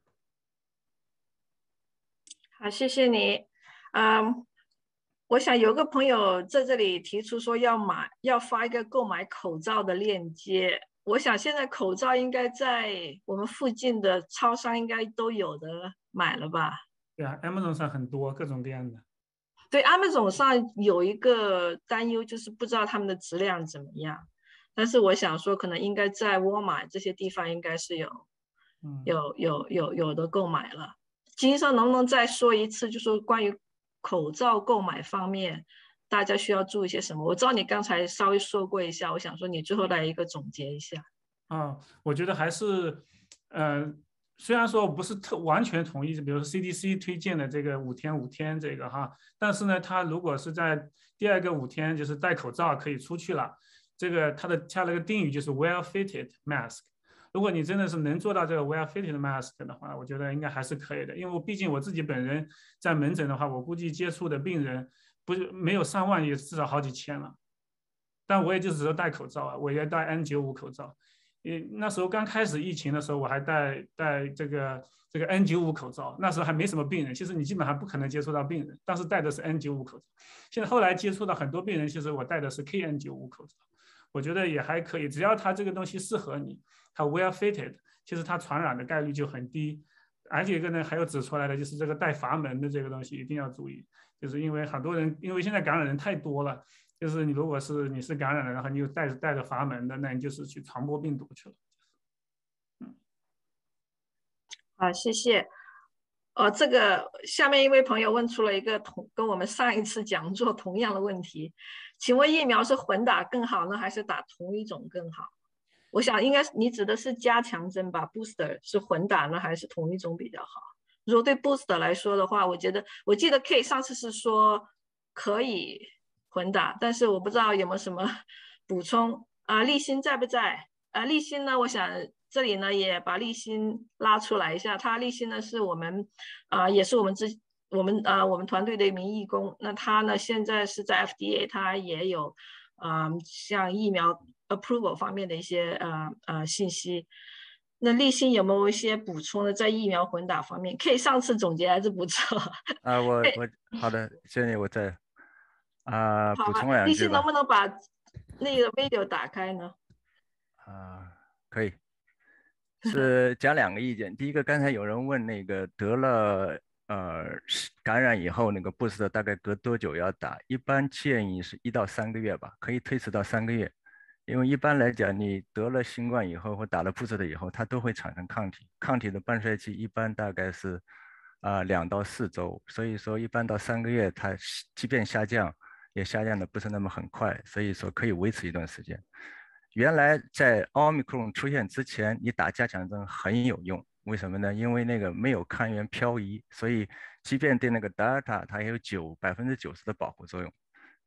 好，谢谢你。嗯，我想有个朋友在这里提出说要买，要发一个购买口罩的链接。我想现在口罩应该在我们附近的超商应该都有的买了吧？ 对啊 ，Amazon 上很多各种各样的。 对 ，Amazon 上有一个担忧，就是不知道他们的质量怎么样。但是我想说，可能应该在沃尔玛这些地方应该是有， 嗯、 有有有有的购买了。金医生能不能再说一次，就说关于口罩购买方面，大家需要注意些什么？我知道你刚才稍微说过一下，我想说你最后来一个总结一下。 啊，我觉得还是，呃，虽然说我不是特完全同意，比如说 C D C 推荐的这个五天五天这个哈，但是呢，它如果是在第二个五天就是戴口罩可以出去了，这个它的下了个定语就是 well fitted mask。如果你真的是能做到这个 well fitted mask 的话，我觉得应该还是可以的。因为我毕竟我自己本人在门诊的话，我估计接触的病人不是没有上万，也至少好几千了。但我也就只是戴口罩啊，我也戴 N 九十五 口罩。那时候刚开始疫情的时候，我还戴戴这个这个 N 九十五 口罩，那时候还没什么病人，其实你基本上不可能接触到病人，当时戴的是 N 九十五 口罩。现在后来接触到很多病人，其实我戴的是 K N 九十五 口罩，我觉得也还可以，只要它这个东西适合你，它 well fitted， 其实它传染的概率就很低。而且一个呢，还有指出来的就是这个带阀门的这个东西一定要注意，就是因为很多人，因为现在感染人太多了。就是你如果是你是感染了，然后你又带着带着阀门的，那你就是去传播病毒去了。 嗯，好，谢谢。呃，这个下面一位朋友问出了一个同跟我们上一次讲座同样的问题，请问疫苗是混打更好呢，还是打同一种更好？我想应该你指的是加强针吧 ，booster 是混打呢，还是同一种比较好？如果对 booster 来说的话，我觉得我记得 K 上次是说可以混打，但是我不知道有没有什么补充啊？立新在不在？啊，立新呢？我想这里呢也把立新拉出来一下。他立新呢是我们啊，也是我们之我们啊我们团队的一名义工。那他呢现在是在 F D A， 他也有啊像疫苗 approval 方面的一些呃呃信息。那立新有没有一些补充的在疫苗混打方面？可以上次总结还是不错啊，我我好的，谢谢我在。啊、呃，补充两句吧。 立新能不能把那个 video 打开呢？ 啊、呃，可以。是讲两个意见。第一个，刚才有人问那个得了呃感染以后，那个 boost 大概隔多久要打？一般建议是一到三个月吧，可以推迟到三个月。因为一般来讲，你得了新冠以后或打了 boost 以后，它都会产生抗体，抗体的半衰期一般大概是啊两、呃、到四周，所以说一般到三个月，它即便下降。也下降的不是那么很快，所以说可以维持一段时间。原来在 Omicron 出现之前，你打加强针很有用，为什么呢？因为那个没有抗原漂移，所以即便对那个德尔塔它也有九百分之九十的保护作用。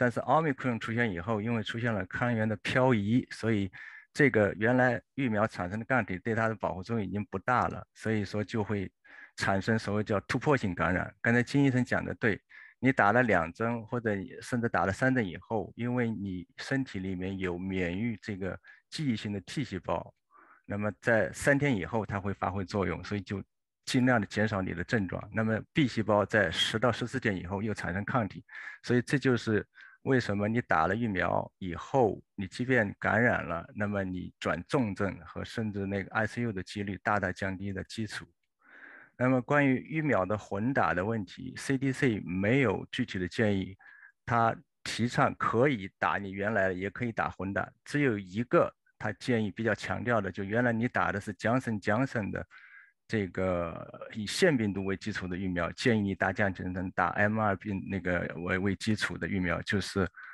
但是 Omicron 出现以后，因为出现了抗原的漂移，所以这个原来疫苗产生的抗体对它的保护作用已经不大了，所以说就会产生所谓叫突破性感染。刚才金医生讲的对，你打了两针或者甚至打了三针以后，因为你身体里面有免疫这个记忆性的 T 细胞，那么在三天以后它会发挥作用，所以就尽量的减少你的症状。那么 B 细胞在十到十四天以后又产生抗体，所以这就是为什么你打了疫苗以后，你即便感染了，那么你转重症和甚至那个 I C U 的几率大大降低的基础。那么关于疫苗的混打的问题 ，C D C 没有具体的建议，它提倡可以打你原来的，也可以打混打，只有一个他建议比较强调的，就原来你打的是Johnson Johnson的这个以腺病毒为基础的疫苗，建议你打降生针打 M 二 病那个为为基础的疫苗，就是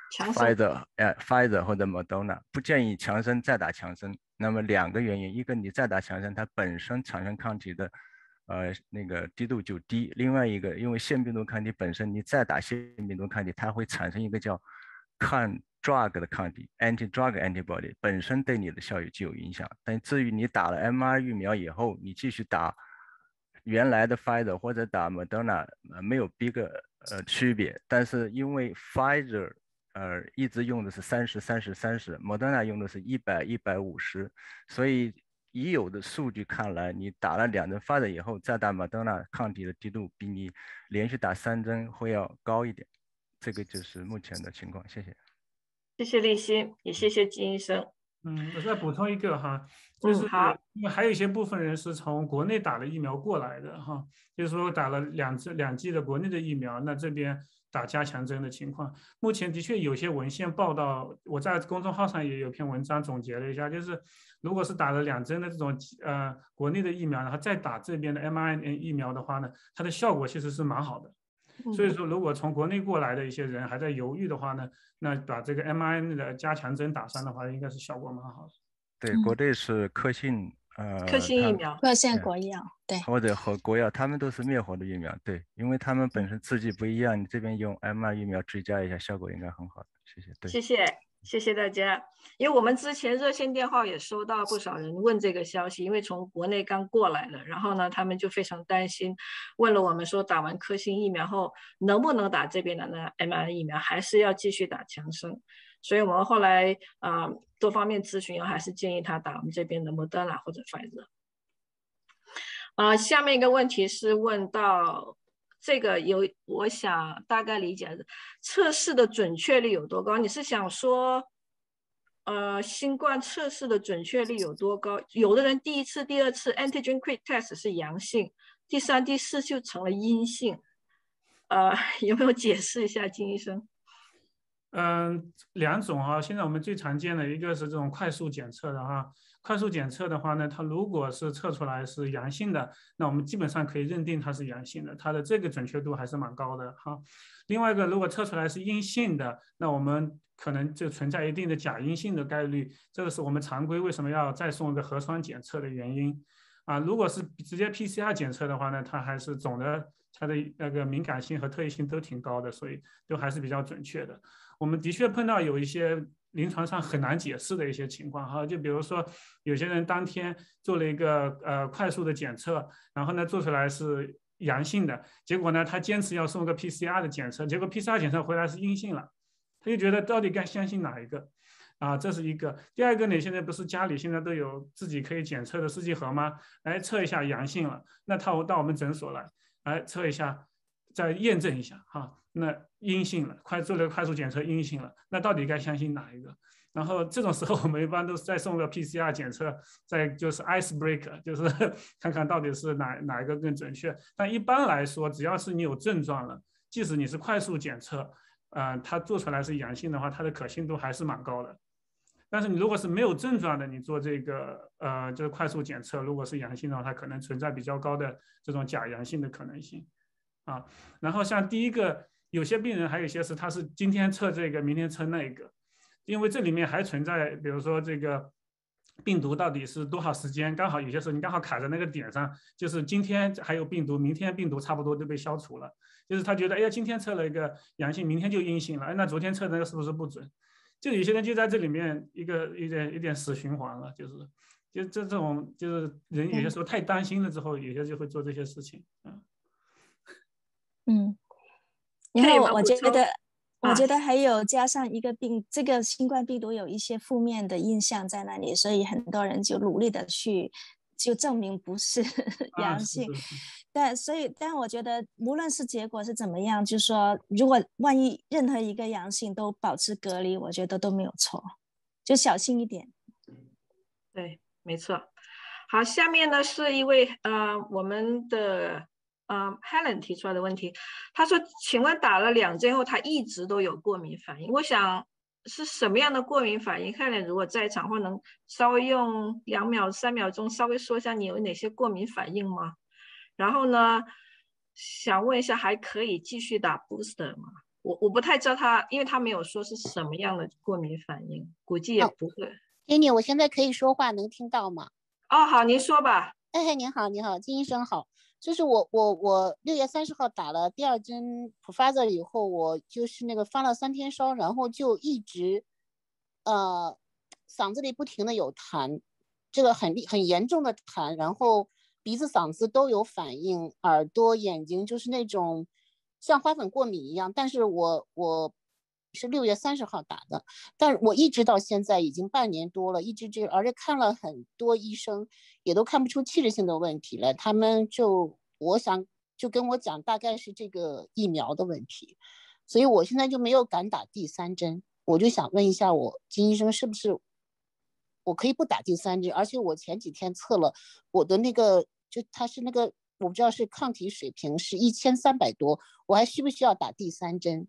Pfizer 呃 Pfizer 或者 Moderna， 不建议强生再打强生。那么两个原因，一个你再打强生，它本身产生抗体的呃那个低度就低；另外一个，因为腺病毒抗体本身，你再打腺病毒抗体，它会产生一个叫抗 drug 的抗体 anti-drug antibody， 本身对你的效益就有影响。但至于你打了 M R 疫苗以后，你继续打原来的 Pfizer 或者打 Moderna， 呃、没有 big 呃区别。但是因为 Pfizer 呃一直用的是三十、三十、三十 ，Moderna 用的是一百、一百五十，所以已有的数据看来，你打了两针 Pfizer 以后再打 Moderna， 抗体的低度比你连续打三针会要高一点。这个就是目前的情况，谢谢。 谢谢立新，也谢谢金医生。 嗯，我再补充一个哈，就是因为还有一些部分人是从国内打了疫苗过来的哈，就是说打了两剂两剂的国内的疫苗，那这边打加强针的情况，目前的确有些文献报道，我在公众号上也有篇文章总结了一下，就是如果是打了两针的这种呃国内的疫苗，然后再打这边的 M R N A 疫苗的话呢，它的效果其实是蛮好的。所以说，如果从国内过来的一些人还在犹豫的话呢，那把这个 M R N A 的加强针打上的话，应该是效果蛮好的。 对，国内是科兴，呃， 科兴疫苗， 科兴国药，对， 或者和国药，他们都是灭活的疫苗，对，因为他们本身制剂不一样，你这边用 M R 疫苗追加一下，效果应该很好的。谢谢，对， 谢谢。谢谢大家，因为我们之前热线电话也收到不少人问这个消息，因为从国内刚过来了，然后呢，他们就非常担心，问了我们说打完科兴疫苗后能不能打这边的呢 M R N A 疫苗，还是要继续打强生，所以我们后来啊、呃、多方面咨询，还是建议他打我们这边的 Moderna 或者 Pfizer。啊、呃，下面一个问题是问到。这个有，我想大概理解测试的准确率有多高？你是想说，呃，新冠测试的准确率有多高？有的人第一次、第二次 antigen quick test 是阳性，第三、第四就成了阴性，呃，有没有解释一下，金医生？ 嗯，两种哈，现在我们最常见的一个是这种快速检测的哈，快速检测的话呢，它如果是测出来是阳性的，那我们基本上可以认定它是阳性的，它的这个准确度还是蛮高的哈。另外一个，如果测出来是阴性的，那我们可能就存在一定的假阴性的概率，这个是我们常规为什么要再送一个核酸检测的原因啊。如果是直接 P C R 检测的话呢，它还是总的它的那个敏感性和特异性都挺高的，所以都还是比较准确的。我们的确碰到有一些临床上很难解释的一些情况哈，就比如说有些人当天做了一个呃快速的检测，然后呢做出来是阳性的，结果呢他坚持要送个 P C R 的检测，结果 P C R 检测回来是阴性了，他就觉得到底该相信哪一个啊？这是一个。第二个呢，现在不是家里现在都有自己可以检测的试剂盒吗？来测一下阳性了，那他到我们诊所来，来测一下，再验证一下哈。那阴性了，快做了快速检测阴性了，那到底该相信哪一个？然后这种时候我们一般都是再送个 P C R 检测，再就是 icebreaker， 就是看看到底是哪哪一个更准确。但一般来说，只要是你有症状了，即使你是快速检测，呃，它做出来是阳性的话，它的可信度还是蛮高的。但是你如果是没有症状的，你做这个呃就是快速检测，如果是阳性的话，它可能存在比较高的这种假阳性的可能性啊。然后像第一个。有些病人还有一些是他是今天测这个，明天测那个，因为这里面还存在，比如说这个病毒到底是多少时间，刚好有些时候你刚好卡在那个点上，就是今天还有病毒，明天病毒差不多都被消除了，就是他觉得哎呀今天测了一个阳性，明天就阴性了，哎那昨天测的那个是不是不准？就有些人就在这里面一个一点一点死循环了，就是就这这种就是人有些时候太担心了之后，有些就会做这些事情。嗯嗯，然后我觉得。我觉得还有加上一个病，这个新冠病毒有一些负面的印象在那里，所以很多人就努力的去就证明不是阳性。啊、是是是但所以，但我觉得无论是结果是怎么样，就是说，如果万一任何一个阳性都保持隔离，我觉得都没有错，就小心一点。 对，没错。好，下面呢是一位呃我们的。嗯、呃、，Helen 提出来的问题，他说：“请问打了两针后，他一直都有过敏反应？我想是什么样的过敏反应 ？Helen 如果在场，或能稍微用两秒、三秒钟稍微说一下你有哪些过敏反应吗？然后呢，想问一下，还可以继续打 booster 吗？我我不太知道他，因为他没有说是什么样的过敏反应，估计也不会。 Jenny，我现在可以说话，能听到吗？ 哦，好，您说吧。 哎，您好，你好，金医生好。”就是我我我六月三十号打了第二针普发的以后，我就是那个发了三天烧，然后就一直，呃，嗓子里不停的有痰，这个很很严重的痰，然后鼻子嗓子都有反应，耳朵眼睛就是那种像花粉过敏一样。但是我我是六月三十号打的，但是我一直到现在已经半年多了，一直这而且看了很多医生，也都看不出器质性的问题来。他们就我想就跟我讲，大概是这个疫苗的问题，所以我现在就没有敢打第三针。我就想问一下我金医生，是不是我可以不打第三针？而且我前几天测了我的那个，就它是那个我不知道是抗体水平是一千三百多，我还需不需要打第三针？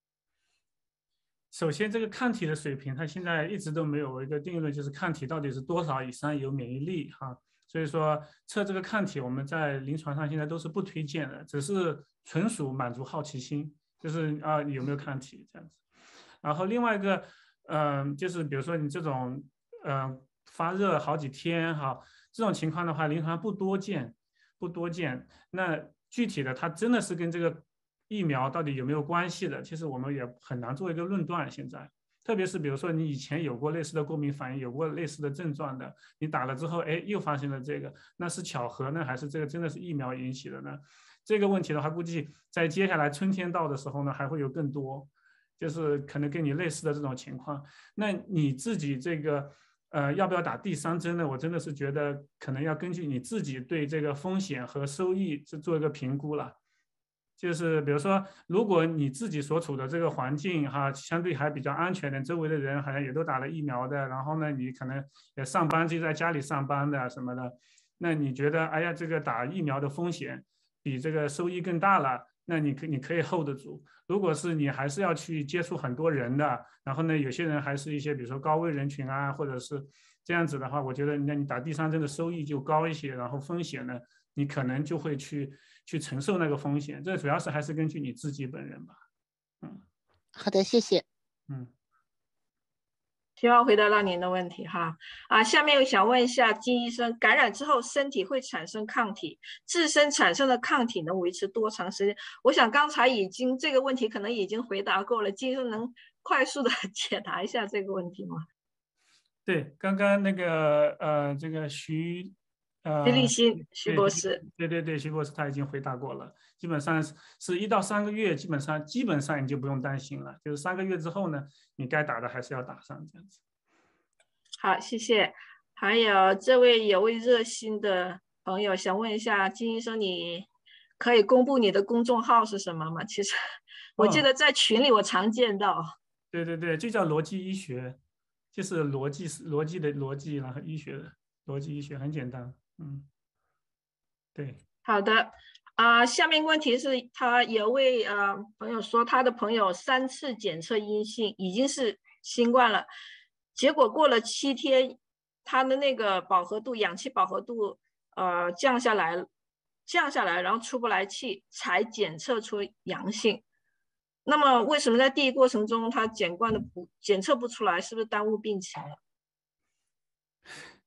首先，这个抗体的水平，它现在一直都没有一个定论，就是抗体到底是多少以上有免疫力哈。所以说测这个抗体，我们在临床上现在都是不推荐的，只是纯属满足好奇心，就是啊有没有抗体这样子。然后另外一个，嗯、呃，就是比如说你这种嗯、呃、发热好几天哈，这种情况的话，临床不多见，不多见。那具体的，它真的是跟这个疫苗到底有没有关系的，其实我们也很难做一个论断。现在，特别是比如说你以前有过类似的过敏反应，有过类似的症状的，你打了之后，哎，又发现了这个，那是巧合呢，还是这个真的是疫苗引起的呢？这个问题的话，估计在接下来春天到的时候呢，还会有更多，就是可能跟你类似的这种情况。那你自己这个呃要不要打第三针呢？我真的是觉得可能要根据你自己对这个风险和收益是做一个评估了。就是比如说，如果你自己所处的这个环境哈，相对还比较安全的，周围的人好像也都打了疫苗的，然后呢，你可能也上班就在家里上班的什么的，那你觉得，哎呀，这个打疫苗的风险比这个收益更大了，那你可你可以 hold 得住。如果是你还是要去接触很多人的，然后呢，有些人还是一些比如说高危人群啊，或者是这样子的话，我觉得那你打第三针的收益就高一些，然后风险呢，你可能就会去去承受那个风险。这主要是还是根据你自己本人吧。嗯， 好的，谢谢。 嗯， 希望回答到您的问题哈。啊，下面我想问一下金医生，感染之后身体会产生抗体，自身产生的抗体能维持多长时间？我想刚才已经这个问题可能已经回答过了，金医生能快速的解答一下这个问题吗？ 对，刚刚那个呃，这个徐呃， 徐立新徐博士， 对对对，徐博士他已经回答过了，基本上是是一到三个月，基本上基本上你就不用担心了，就是三个月之后呢，你该打的还是要打上这样子。 好，谢谢。还有这位有位热心的朋友想问一下金医生，你可以公布你的公众号是什么吗？其实我记得在群里我常见到。哦、 对对对，就叫逻辑医学，就是逻辑逻辑的逻辑，然后医学的逻辑医学，很简单。嗯，对。 好的，啊、呃，下面问题是，他有位呃朋友说，他的朋友三次检测阴性，已经是新冠了，结果过了七天，他的那个饱和度，氧气饱和度呃降下来，降下来，然后出不来气，才检测出阳性。那么为什么在第一过程中他检灌的不检测不出来，是不是耽误病情了？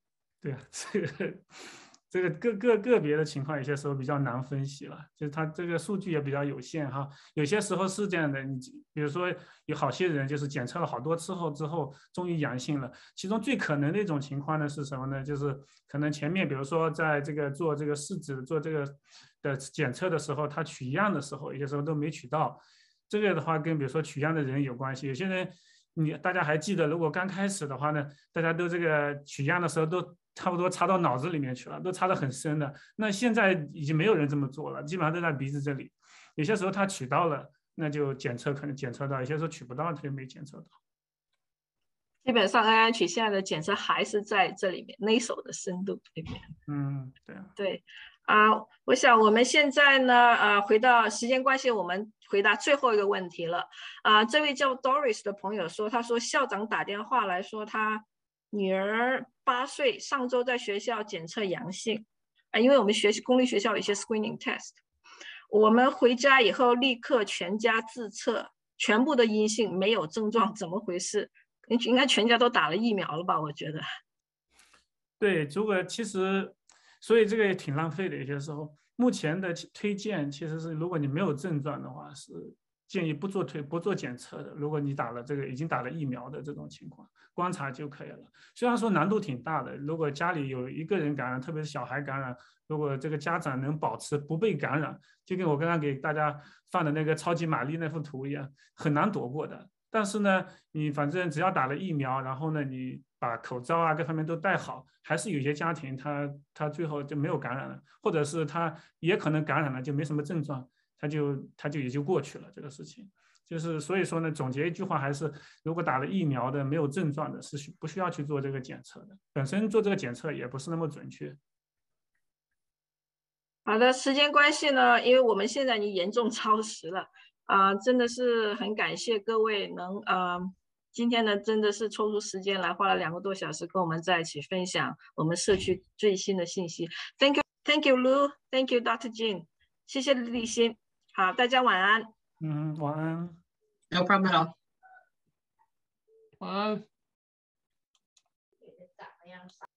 对啊，这个这个个个个别的情况有些时候比较难分析了，就是它这个数据也比较有限哈。有些时候是这样的，你比如说有好些人就是检测了好多次后之后终于阳性了，其中最可能的一种情况呢是什么呢？就是可能前面比如说在这个做这个试纸做这个的检测的时候，他取样的时候有些时候都没取到，这个的话跟比如说取样的人有关系。有些人你大家还记得，如果刚开始的话呢，大家都这个取样的时候都差不多插到脑子里面去了，都插得很深的。那现在已经没有人这么做了，基本上都在鼻子这里。有些时候他取到了，那就检测可能检测到；有些时候取不到，他就没检测到。 基本上 A N A C P 现在的检测还是在这里面内手的深度里面。 嗯，对啊， 对啊、呃，我想我们现在呢，呃，回到时间关系，我们回答最后一个问题了。啊、呃，这位叫 Doris 的朋友说，他说校长打电话来说他女儿八岁，上周在学校检测阳性，啊、呃，因为我们学公立学校有一些 screening test， 我们回家以后立刻全家自测，全部的阴性，没有症状，怎么回事？应该全家都打了疫苗了吧？我觉得。 对，如果其实，所以这个也挺浪费的。有些时候，目前的推荐其实是，如果你没有症状的话，是建议不做推不做检测的。如果你打了这个已经打了疫苗的这种情况，观察就可以了。虽然说难度挺大的，如果家里有一个人感染，特别是小孩感染，如果这个家长能保持不被感染，就跟我刚刚给大家放的那个超级玛丽那幅图一样，很难躲过的。但是呢，你反正只要打了疫苗，然后呢，你把口罩啊各方面都戴好，还是有些家庭他他最后就没有感染了，或者是他也可能感染了就没什么症状，他就他就也就过去了这个事情。就是所以说呢，总结一句话还是，如果打了疫苗的没有症状的，是不需要去做这个检测的，本身做这个检测也不是那么准确。 好的，时间关系呢，因为我们现在已经严重超时了。啊、呃，真的是很感谢各位能呃，今天呢真的是抽出时间来，花了两个多小时跟我们在一起分享我们社区最新的信息。Thank you, Thank you, Lu, Thank you, Doctor Jin， 谢谢立新。好，大家晚安。 嗯，晚安。 No problem at all。晚安。